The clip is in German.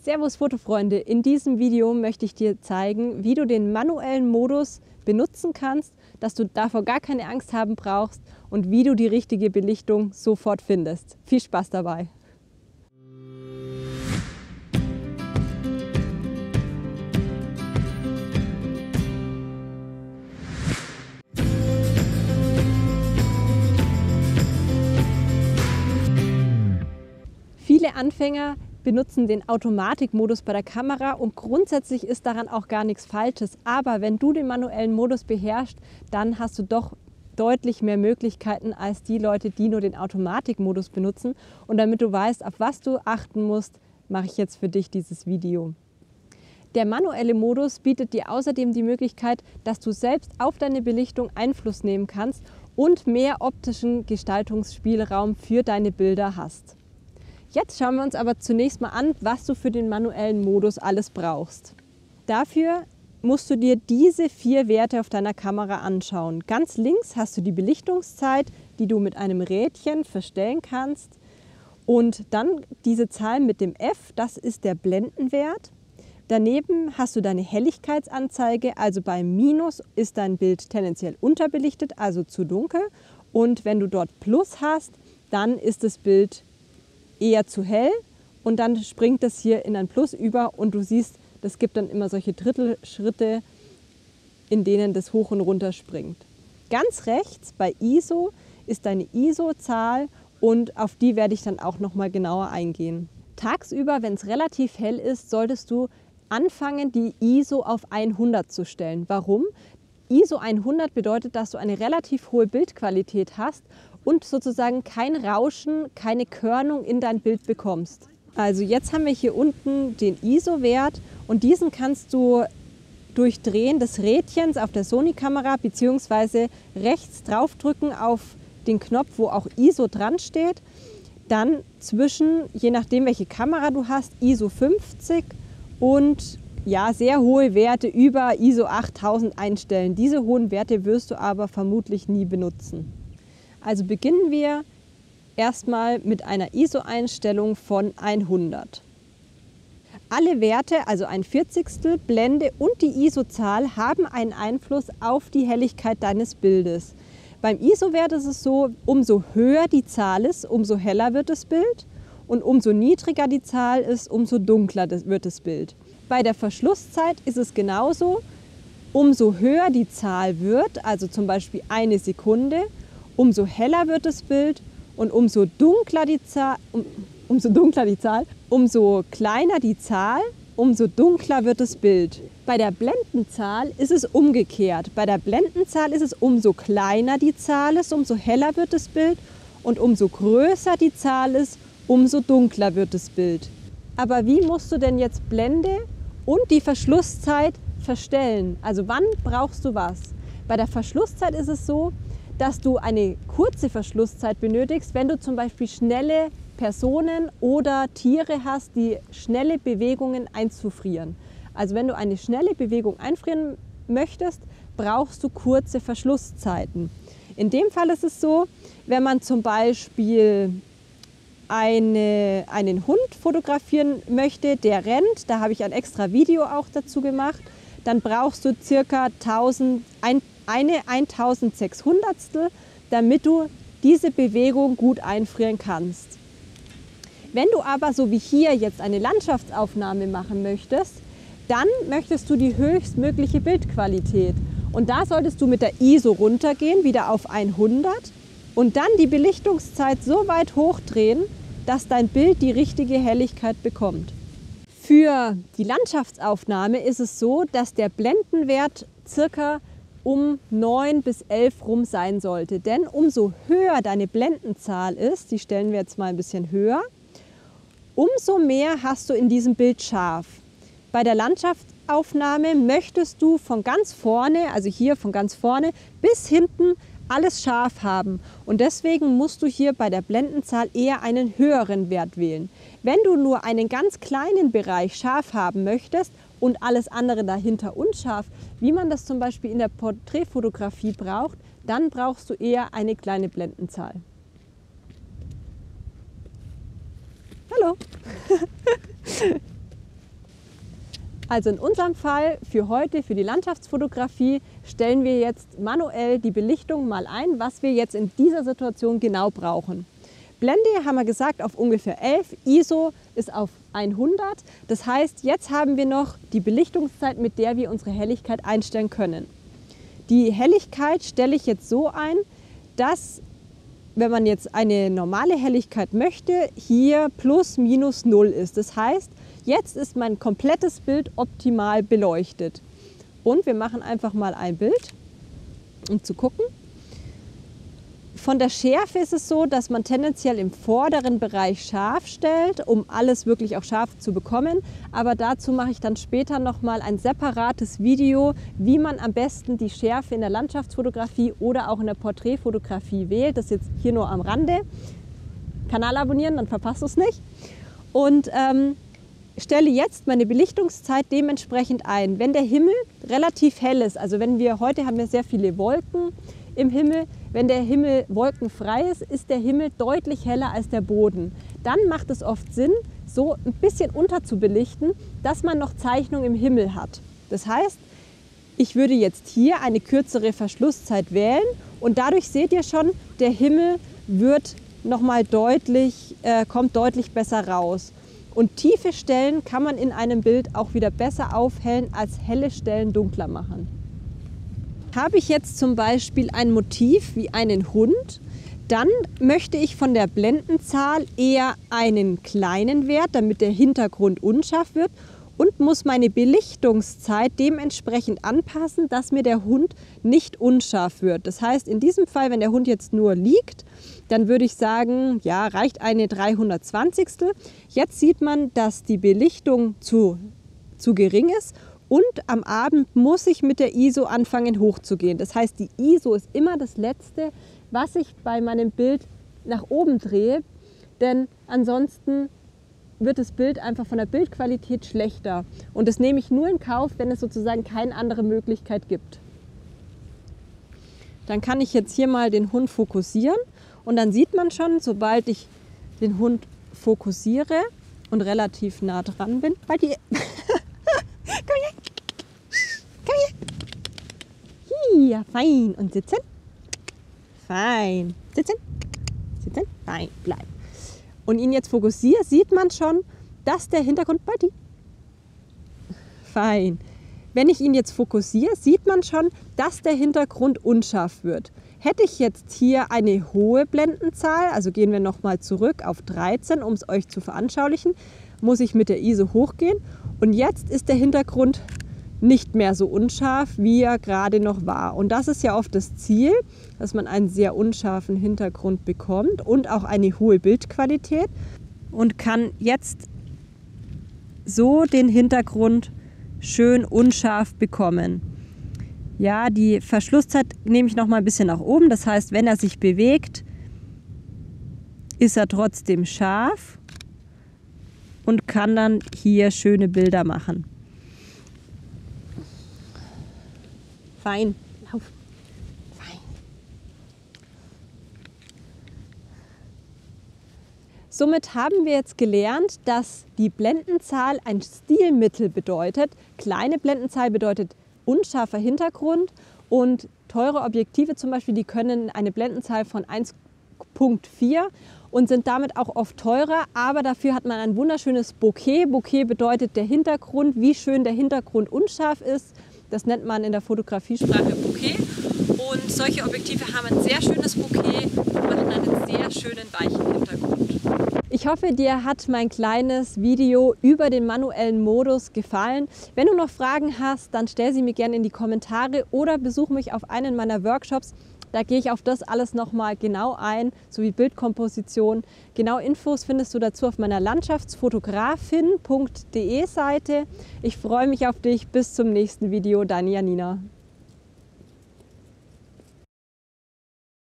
Servus Fotofreunde, in diesem Video möchte ich dir zeigen, wie du den manuellen Modus benutzen kannst, dass du davor gar keine Angst haben brauchst und wie du die richtige Belichtung sofort findest. Viel Spaß dabei! Viele Anfänger benutzen den Automatikmodus bei der Kamera und grundsätzlich ist daran auch gar nichts Falsches. Aber wenn du den manuellen Modus beherrschst, dann hast du doch deutlich mehr Möglichkeiten als die Leute, die nur den Automatikmodus benutzen. Und damit du weißt, auf was du achten musst, mache ich jetzt für dich dieses Video. Der manuelle Modus bietet dir außerdem die Möglichkeit, dass du selbst auf deine Belichtung Einfluss nehmen kannst und mehr optischen Gestaltungsspielraum für deine Bilder hast. Jetzt schauen wir uns aber zunächst mal an, was du für den manuellen Modus alles brauchst. Dafür musst du dir diese 4 Werte auf deiner Kamera anschauen. Ganz links hast du die Belichtungszeit, die du mit einem Rädchen verstellen kannst. Und dann diese Zahl mit dem F, das ist der Blendenwert. Daneben hast du deine Helligkeitsanzeige, also beim Minus ist dein Bild tendenziell unterbelichtet, also zu dunkel. Und wenn du dort Plus hast, dann ist das Bild eher zu hell und dann springt das hier in ein Plus über und du siehst, das gibt dann immer solche Drittelschritte, in denen das hoch und runter springt. Ganz rechts bei ISO ist deine ISO-Zahl und auf die werde ich dann auch noch mal genauer eingehen. Tagsüber, wenn es relativ hell ist, solltest du anfangen, die ISO auf 100 zu stellen. Warum? ISO 100 bedeutet, dass du eine relativ hohe Bildqualität hast und sozusagen kein Rauschen, keine Körnung in dein Bild bekommst. Also jetzt haben wir hier unten den ISO-Wert und diesen kannst du durch Drehen des Rädchens auf der Sony-Kamera bzw. rechts draufdrücken auf den Knopf, wo auch ISO dran steht, dann zwischen, je nachdem welche Kamera du hast, ISO 50 und ja, sehr hohe Werte über ISO 8000 einstellen. Diese hohen Werte wirst du aber vermutlich nie benutzen. Also beginnen wir erstmal mit einer ISO-Einstellung von 100. Alle Werte, also 1/40, Blende und die ISO-Zahl haben einen Einfluss auf die Helligkeit deines Bildes. Beim ISO-Wert ist es so, umso höher die Zahl ist, umso heller wird das Bild und umso niedriger die Zahl ist, umso dunkler wird das Bild. Bei der Verschlusszeit ist es genauso, umso höher die Zahl wird, also zum Beispiel 1 Sekunde, umso heller wird das Bild und umso dunkler die Zahl, umso kleiner die Zahl, umso dunkler wird das Bild. Bei der Blendenzahl ist es umgekehrt. Bei der Blendenzahl ist es umso kleiner die Zahl ist, umso heller wird das Bild und umso größer die Zahl ist, umso dunkler wird das Bild. Aber wie musst du denn jetzt Blende und die Verschlusszeit verstellen? Also wann brauchst du was? Bei der Verschlusszeit ist es so, dass du eine kurze Verschlusszeit benötigst, wenn du zum Beispiel schnelle Personen oder Tiere hast, die schnelle Bewegungen einzufrieren. Also wenn du eine schnelle Bewegung einfrieren möchtest, brauchst du kurze Verschlusszeiten. In dem Fall ist es so, wenn man zum Beispiel einen Hund fotografieren möchte, der rennt, da habe ich ein extra Video auch dazu gemacht, dann brauchst du circa 1/1600, damit du diese Bewegung gut einfrieren kannst. Wenn du aber so wie hier jetzt eine Landschaftsaufnahme machen möchtest, dann möchtest du die höchstmögliche Bildqualität. Und da solltest du mit der ISO runtergehen, wieder auf 100 und dann die Belichtungszeit so weit hochdrehen, dass dein Bild die richtige Helligkeit bekommt. Für die Landschaftsaufnahme ist es so, dass der Blendenwert circa um 9 bis 11 rum sein sollte. Denn umso höher deine Blendenzahl ist, die stellen wir jetzt mal ein bisschen höher, umso mehr hast du in diesem Bild scharf. Bei der Landschaftsaufnahme möchtest du von ganz vorne, also hier von ganz vorne bis hinten alles scharf haben. Und deswegen musst du hier bei der Blendenzahl eher einen höheren Wert wählen. Wenn du nur einen ganz kleinen Bereich scharf haben möchtest und alles andere dahinter unscharf, wie man das zum Beispiel in der Porträtfotografie braucht, dann brauchst du eher eine kleine Blendenzahl. Hallo! Also in unserem Fall für heute, für die Landschaftsfotografie, stellen wir jetzt manuell die Belichtung mal ein, was wir jetzt in dieser Situation genau brauchen. Blende haben wir gesagt auf ungefähr 11, ISO ist auf 100. Das heißt, jetzt haben wir noch die Belichtungszeit, mit der wir unsere Helligkeit einstellen können. Die Helligkeit stelle ich jetzt so ein, dass, wenn man jetzt eine normale Helligkeit möchte, hier plus minus 0 ist. Das heißt, jetzt ist mein komplettes Bild optimal beleuchtet. Und wir machen einfach mal ein Bild, um zu gucken. Von der Schärfe ist es so, dass man tendenziell im vorderen Bereich scharf stellt, um alles wirklich auch scharf zu bekommen. Aber dazu mache ich dann später nochmal ein separates Video, wie man am besten die Schärfe in der Landschaftsfotografie oder auch in der Porträtfotografie wählt. Das ist jetzt hier nur am Rande. Kanal abonnieren, dann verpasst du es nicht. Und stelle jetzt meine Belichtungszeit dementsprechend ein. Wenn der Himmel relativ hell ist, also heute haben wir sehr viele Wolken im Himmel, wenn der Himmel wolkenfrei ist, ist der Himmel deutlich heller als der Boden. Dann macht es oft Sinn, so ein bisschen unterzubelichten, dass man noch Zeichnung im Himmel hat. Das heißt, ich würde jetzt hier eine kürzere Verschlusszeit wählen und dadurch seht ihr schon, der Himmel kommt deutlich besser raus. Und tiefe Stellen kann man in einem Bild auch wieder besser aufhellen, als helle Stellen dunkler machen. Habe ich jetzt zum Beispiel ein Motiv wie einen Hund, dann möchte ich von der Blendenzahl eher einen kleinen Wert, damit der Hintergrund unscharf wird, und muss meine Belichtungszeit dementsprechend anpassen, dass mir der Hund nicht unscharf wird. Das heißt, in diesem Fall, wenn der Hund jetzt nur liegt, dann würde ich sagen, ja, reicht eine 320. Jetzt sieht man, dass die Belichtung zu gering ist. Und am Abend muss ich mit der ISO anfangen hochzugehen. Das heißt, die ISO ist immer das Letzte, was ich bei meinem Bild nach oben drehe. Denn ansonsten wird das Bild einfach von der Bildqualität schlechter. Und das nehme ich nur in Kauf, wenn es sozusagen keine andere Möglichkeit gibt. Dann kann ich jetzt hier mal den Hund fokussieren. Und dann sieht man schon, sobald ich den Hund fokussiere und relativ nah dran bin, bei dir. Komm her! Komm her! Hier, fein. Und sitzen. Fein. Sitzen. Sitzen. Fein. Bleib. Und ihn jetzt fokussiere, sieht man schon, dass der Hintergrund bei dir. Fein. Wenn ich ihn jetzt fokussiere, sieht man schon, dass der Hintergrund unscharf wird. Hätte ich jetzt hier eine hohe Blendenzahl, also gehen wir nochmal zurück auf 13, um es euch zu veranschaulichen, muss ich mit der ISO hochgehen. Und jetzt ist der Hintergrund nicht mehr so unscharf, wie er gerade noch war. Und das ist ja oft das Ziel, dass man einen sehr unscharfen Hintergrund bekommt und auch eine hohe Bildqualität und kann jetzt so den Hintergrund schön unscharf bekommen. Ja, die Verschlusszeit nehme ich noch mal ein bisschen nach oben. Das heißt, wenn er sich bewegt, ist er trotzdem scharf und kann dann hier schöne Bilder machen. Fein, lauf. Fein. Somit haben wir jetzt gelernt, dass die Blendenzahl ein Stilmittel bedeutet. Kleine Blendenzahl bedeutet unscharfer Hintergrund und teure Objektive zum Beispiel, die können eine Blendenzahl von 1,4 und sind damit auch oft teurer, aber dafür hat man ein wunderschönes Bokeh. Bokeh bedeutet der Hintergrund, wie schön der Hintergrund unscharf ist. Das nennt man in der Fotografiesprache Bokeh. Und solche Objektive haben ein sehr schönes Bokeh und machen einen sehr schönen weichen Hintergrund. Ich hoffe, dir hat mein kleines Video über den manuellen Modus gefallen. Wenn du noch Fragen hast, dann stell sie mir gerne in die Kommentare oder besuch mich auf einen meiner Workshops. Da gehe ich auf das alles nochmal genau ein, sowie Bildkomposition. Genau Infos findest du dazu auf meiner landschaftsfotografin.de Seite. Ich freue mich auf dich. Bis zum nächsten Video. Deine Janina.